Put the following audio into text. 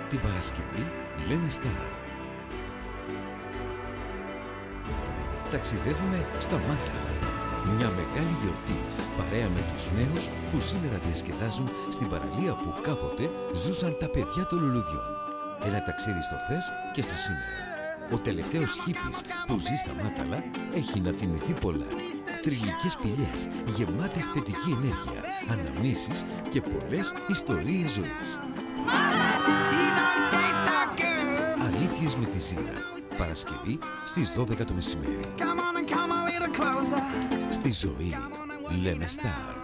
Την Παρασκευή λέμε Star. Ταξιδεύουμε στα Μάταλα. Μια μεγάλη γιορτή παρέα με τους νέους που σήμερα διασκεδάζουν στην παραλία που κάποτε ζούσαν τα παιδιά των λουλουδιών. Ένα ταξίδι στο χθες και στο σήμερα. Ο τελευταίος χίπης που ζει στα Μάταλα έχει να θυμηθεί πολλά. Θρυλικές σπηλιές γεμάτες θετική ενέργεια, αναμνήσεις και πολλές ιστορίες ζωής. Αλήθειες με τη Ζήνα. Παρασκευή στις 12 το μεσημέρι. Στη ζωή λέμε Star.